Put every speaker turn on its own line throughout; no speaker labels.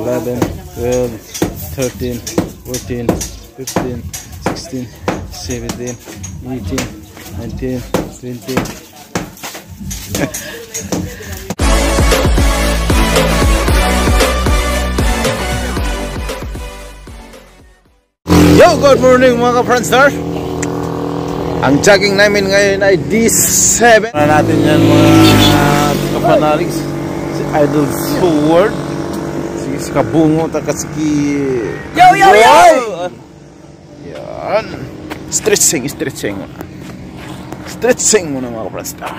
11, 12, 13, 14, 15, 16, 17, 18, 19, 20. Yo, good morning mga ka-Friendstar. Ang jogging namin ngayon ay D7. Para natin yan mga kapanaligs. Si Idol Sword, si Kabungo, Takatsuki. Yo, yo, yo! Yan. Stretching muna mga ka-Friendstar.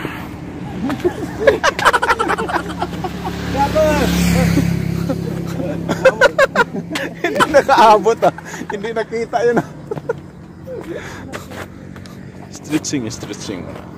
Hindi nakaabot hindi nakita yun stretching muna.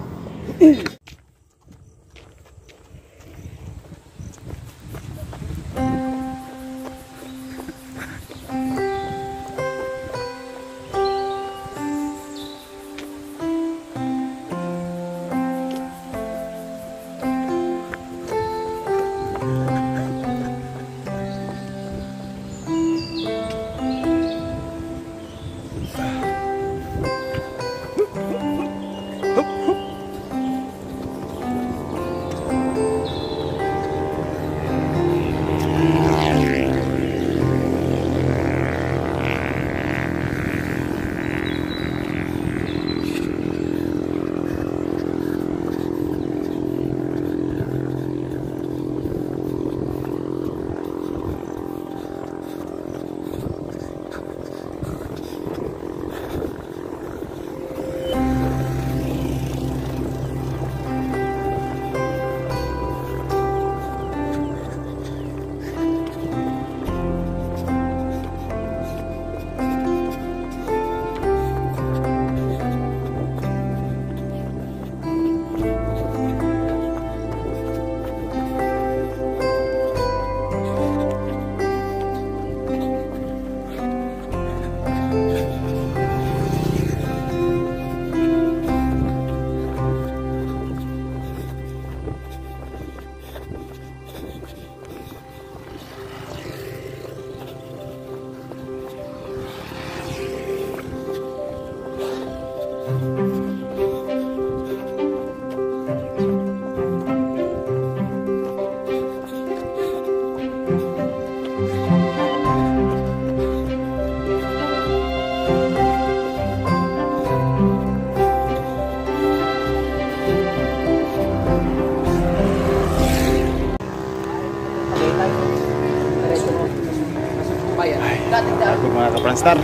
Ako mga ka-Friendstar,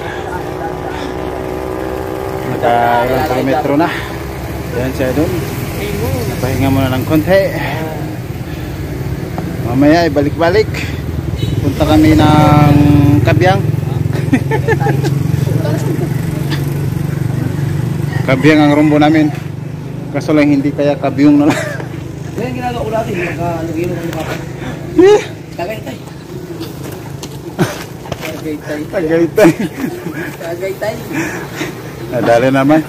naka-ilang kilometro na. Yan siya doon. Pahinga muna ng konti. Mamaya ibalik-balik. Punta kami ng Kabyang. Kabyang ang rumbo namin. Kaso lang hindi kaya Kabyong na lang.
Yan ginagawa ko natin. Nakalagay mo ng papa. Tagaytay. Tagaytay.
Nadali naman.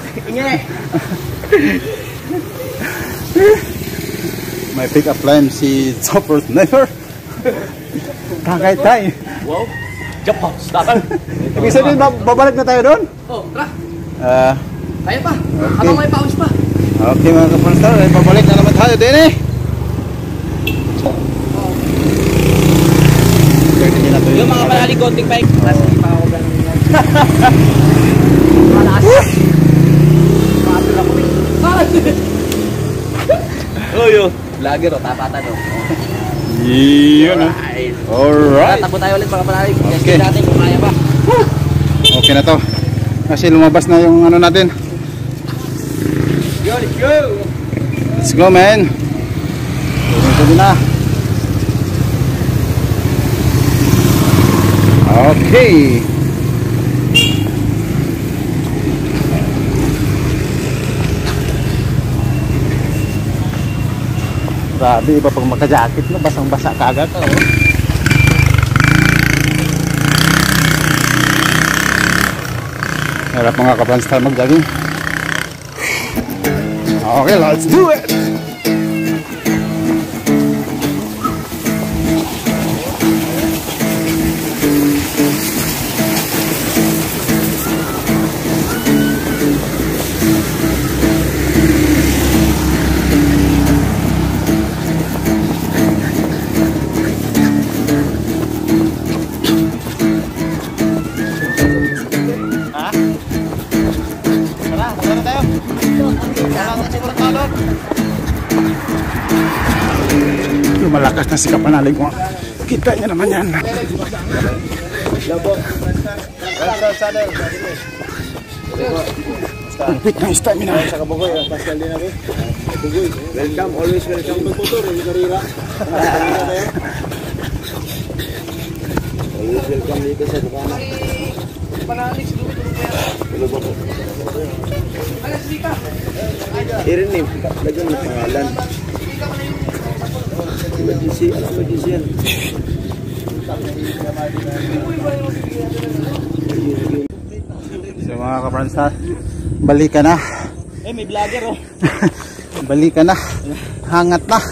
May pick up line si Chopper Sniper. Tagaytay.
Wow. Japan. Datang.
Ibig sabihin babalik na tayo doon?
Oh, tara. Kaya pa.
Okay.
Habang may pause pa.
Okay mga ka-Friendstar, babalik na naman tayo din eh.
Yung mga palali konting bike. Nasa ipa ako ba nang malakas. Kapil ako eh. Oyo. Vlogger o, tapatan o.
Yun ah. Alright.
Takbo tayo ulit mga palali.
Okay.
Kasi natin kung kaya pa.
Okay na to. Kasi lumabas na yung ano natin.
Yo, let's go.
Let's go man. Ito na. Okay. Grabe, iba pag maka-jacket na, basang-basa ka agad. Oh. Harap mga ka-Friendstar mag-jogging. Okay, let's do it!
malakas na si Kapanalig mo. Kita niya naman yan. Perfect na stamina.
Welcome, always welcome to motor. Always welcome dito sa Bukana. Irinim, lagyan ng pangalan. Emergency, emergency yan.
So mga kapransa, balik ka na.
May vlogger oh.
Balik ka na. Hangat na.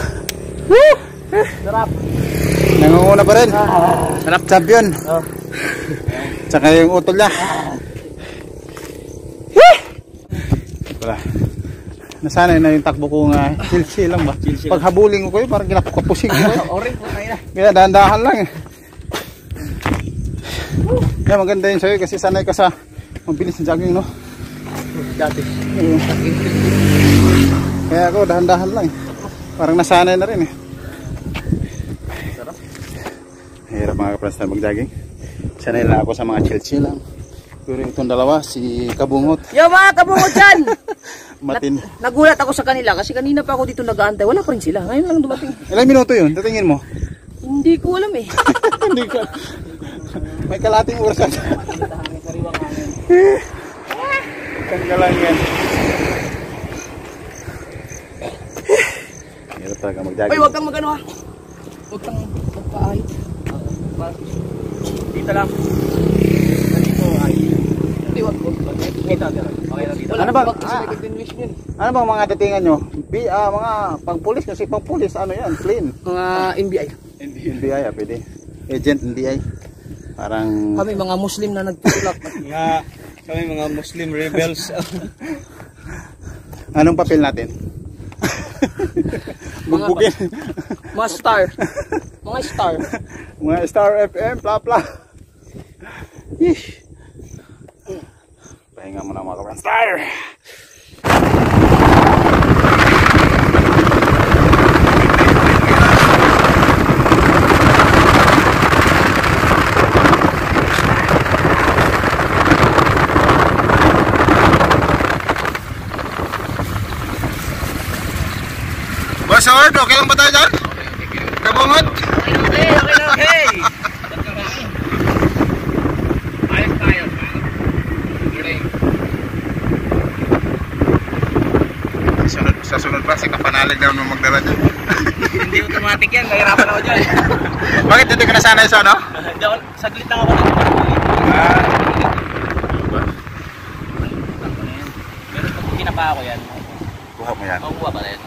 Sarap.
Nangunguna pa rin.
Sarap.
Champion. Tsaka yung utol niya. Wala. Nasanay na yung takbo ko nga. Chill lang ba? Pag habulin ko kayo, parang kinapukapusing ko.
Orin po kayo na.
Kaya dahan-dahan lang eh. Kaya maganda yun sa'yo kasi sanay ka sa mabilis na jogging, no?
Dati.
Kaya ako dahan-dahan lang eh. Parang nasanay na rin eh.
Sarap.
Hirap mga kapras na mag-jogging. Sanay lang ako sa mga chill lang. Pero itong dalawa, si Kabungot.
Yo mga kabungot dyan!
Matin.
Nagulat ako sa kanila kasi kanina pa ako dito nag-aantay. Wala pa rin sila. Ngayon lang dumating.
Ilang minuto yun? Tatingin mo?
Hindi ko alam eh.
Hindi ko. May kalating oras. Tanggal lang yan. Hirap talaga mag-jogging.
Ay, huwag kang mag-ano ha. Huwag kang magpaahit. Dito lang. Dito ay. Hindi, huwag ko. Dito. Okay lang dito.
Ano ba?
Ah.
Ano bang mga datingan nyo? Mga pang-pulis kasi pang-pulis ano yan? Plain.
Mga NBI.
NBI pwede. Agent NBI. Parang
Kami mga Muslim na nagtutulak.
Kami mga Muslim rebels.
anong papel natin? Bugbugin.
Mga star. Mga star.
Mga Star FM, bla. Yeesh. Pahinga mo na mga kabrang Star. Boss Howard, okay lang ba tayo dyan? Kabungot?
Okay lang, hey! Ayos tayo.
Sa sunod pa, si Kapanalig na naman magdala dyan.
Hindi automatic yan, nahirapan ako dyan.
Bakit hindi ka nasanay sa ano?
Hindi ako, saglit lang ako na. Pero pag kinapa ako yan,
Kuha mo yan.
makukuha pa rin.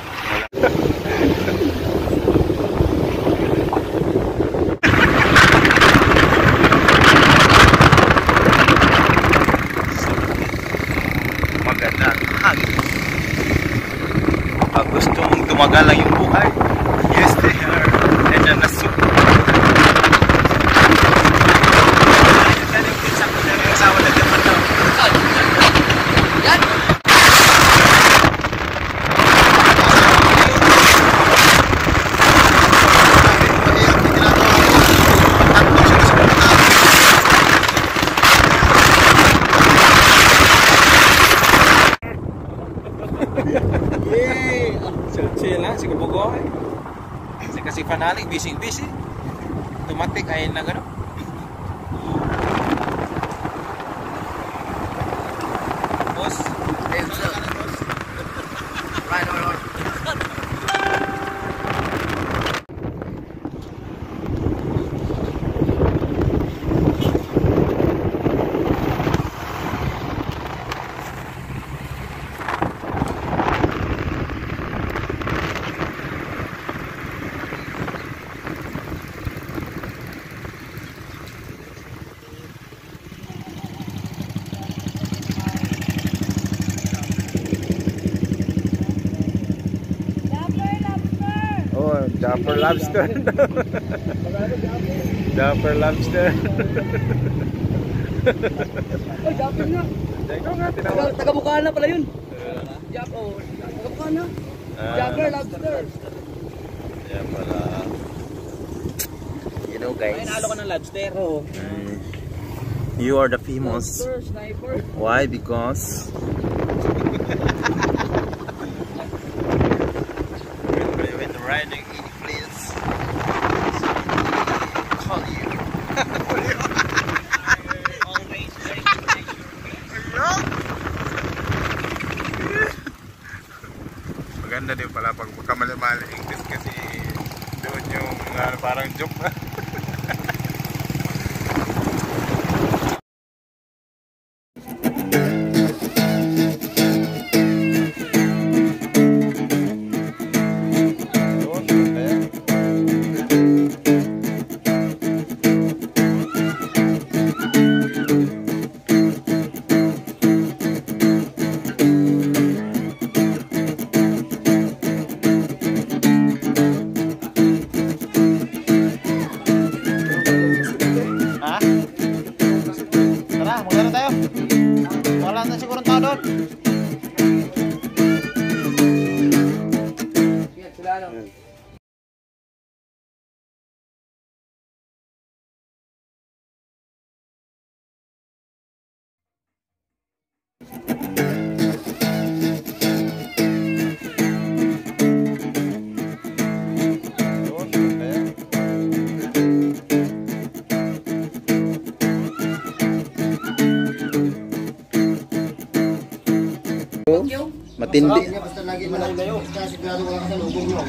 Maganda ang hangin. Pag gusto mong tumagal lang yung buhay, yes they are. Nandiyan na soup.
Yan!
Yay! Chill lang, si Kabugoy. Kasi Panalig, busy. Tumatik ay na gano'n. Boss.
Dapper lobster. Dapper lobster.
Ay, Japper na.
Ikaw nga, tinawag.
Taga-Bukana na pala yun. Taga-Bukana. Japper, lobster.
Kaya pala, you know guys,
Ay, nalo ka ng lobster. Oo.
you are the famous.
Sniper.
Why? Because when riding in place, call you.
Always very
Maganda din pala pag magkamali-mali English kasi doon yung parang joke na. Tara, magana tayo. Wala na siguro tao doon.
Matindi.
Basta lagi malayo. Basta sigurado wala ka sa lubong mo.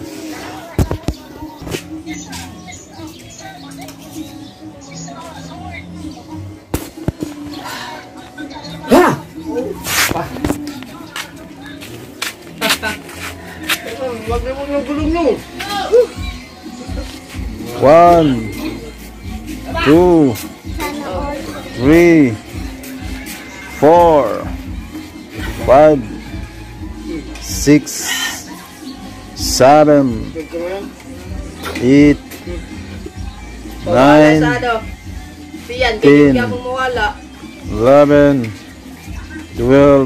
Wag mo yung gulong mo.
1, 2, 3, 4, 5, 6, 7, 8, 9, 10, 11, 12,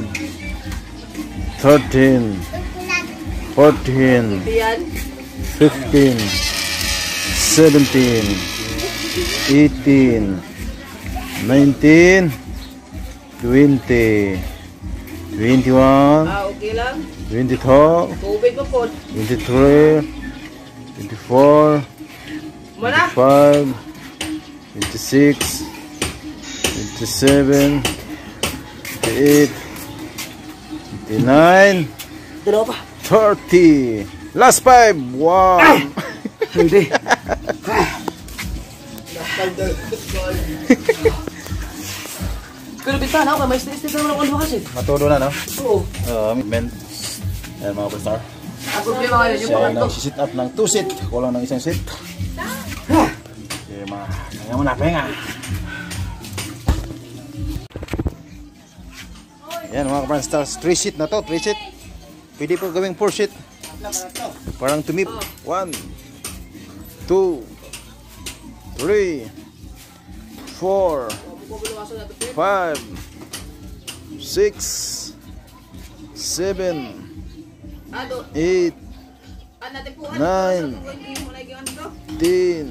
13, 14, 15, 17, 18, 19, 20, 21,
Okay lang.
22,
Tubig mo po.
23, 24,
Mana?
25, 26, 27, 28, 29,
Dalawa pa.
30. Last 5. Wow.
Hindi. Pero bintana ako, may stress naman ako kasi.
Matudo na, no?
Oo.
Men. Ayan mga pastor.
Ang problema ngayon, yung
Siya
mga
ay
ito.
nagsisit up ng 2 seat. Kulang ng isang seat. Okay, mga kaya mo na penga. Yan mga kapranstars, 3 seat na to, 3 seat. Pwede po gawing 4 seat. Parang tumip. 1, 2, 3, 4, 5, 6, 7, 8, 9, 10,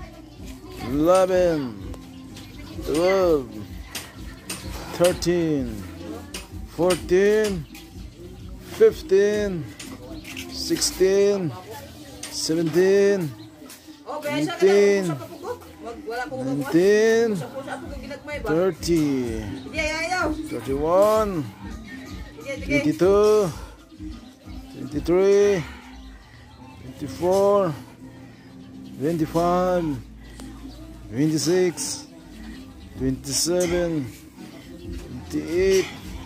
11, 12, 13, 14, 15, 16, 17, 18, 19, 30, 31, 22, 23, 24, 25, 26, 27, 28,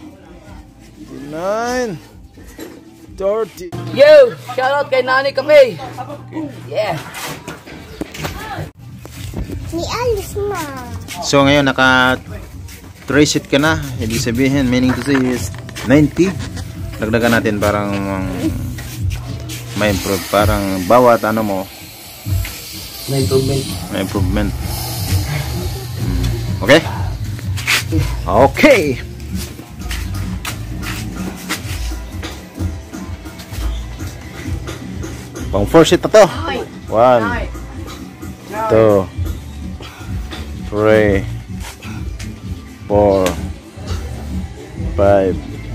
29, 30.
Yo! Shoutout kay Nani Cafe! Yeah!
Ni alis na.
So ngayon naka 3 seat ka na, ibig sabihin meaning to say is 90. Dagdagan natin parang may improve, parang bawat ano mo
May improvement.
may improvement. Okay? Okay. Pang 4 sheet na to. 1, 2, 3, 4, 5,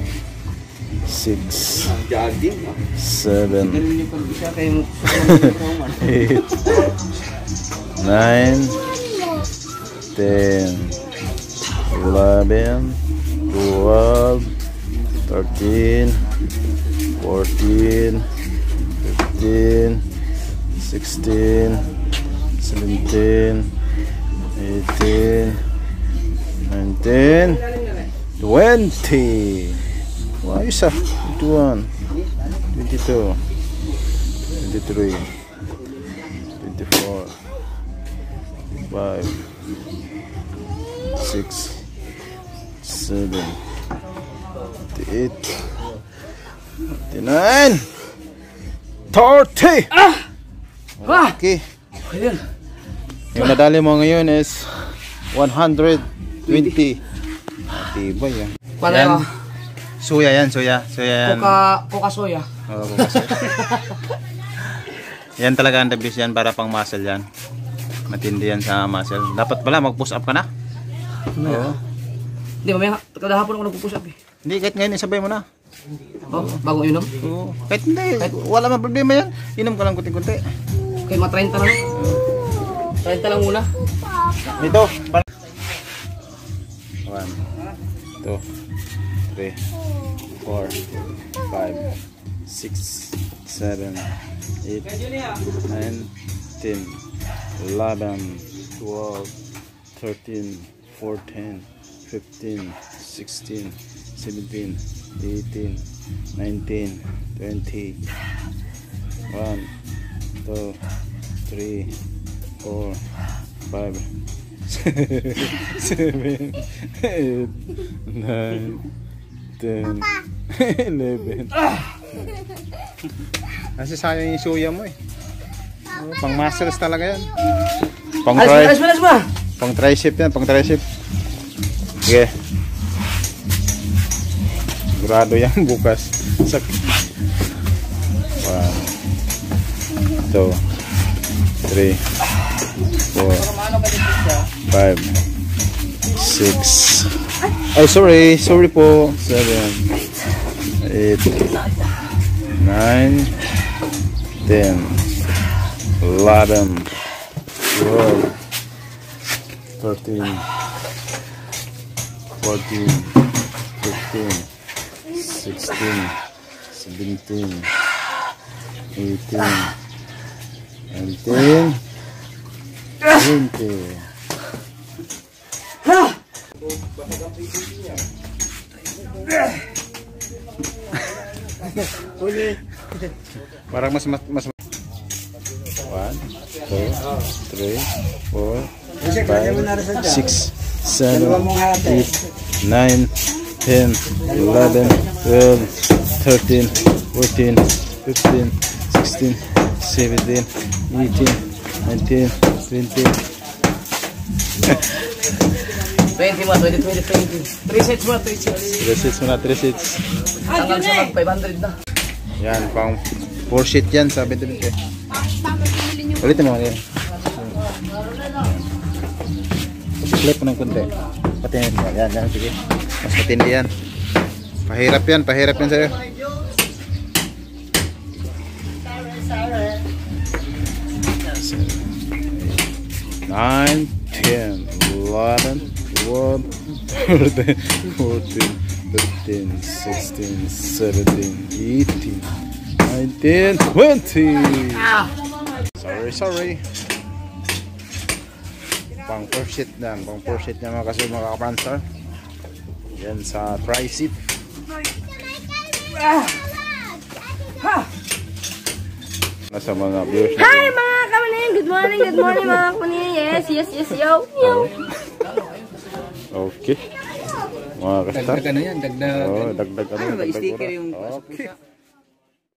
6, 7, 8, 9, 10, 11, 12, 13, 14, 15, 16, 17, 18, 19, 20. Wah, isa. 21, 22, 23, 24, 25, 26, 27, 28, 29, 30. Okay. Yung nadali mo ngayon is 120. Diba yan?
Yan.
Soya yan, soya. Soya yan.
Coca soya.
Oo, Coca soya. Yan talaga ang the best yan para pang muscle yan. Matindi yan sa muscle. Dapat pala mag-push up ka na. Oo.
Hindi, mamaya. Kada hapon ako nagpo-push up eh.
Hindi, kahit ngayon isabay mo na.
Oh, bagong inom?
Oo. Kahit hindi, wala man problema yan. Inom ka lang kunti-kunti.
Kahit mga 30 lang. 30 lang muna.
Dito. 1, 2, 3, 4, 5, 6, 7, 8, 9, 10, 11, 12, 13, 14, 15, 16, 17, 18, 19, 20, 1, 2, 3, 4, 5, 7, 8, 9, 10, 11. Kasi sayang yung suya mo eh. Pang muscles talaga yan. Pang tricep yan, pang tricep. Sige. Sigurado yan bukas. 1, 2, 3, 4, 5, 6. Oh, sorry po. 7, 8, 9, 10, 11, 12, 13, 14, 15, 16, 17, 18, 19, 20. Parang mas 1, 2, 3, 4, 5, 6, 7, 8, 9, 10, 11, 12, 13, 14, 15, 16, 17, 18, 19, 20.
20 mo, 20, 20. 3 sets mo, 3 sets.
3 sets muna, 3 sets.
Hanggang sa mag 500 na.
Yan, pang 4 sheet yan sa 20. Ulitin mo yan. Flip mo ng kunti. Patingin mo. Yan, sige. Mas matindi yan. Pahirap yan sa'yo. 9, 10, 11, 12, 13, 14, 15, 16, 17, 18, 19, 20. Sorry. Pang 4 sheet na. Pang 4 sheet na mga kapansar. Yan sa tricep. Nasa mga viewers.
Hi mga kamanin! Good morning mga kamanin! Yes, yo!
Okay. Mga kastar.
Dagdagan na yan, dagdag.
Oh, dagdag.
Sticker yung
Okay.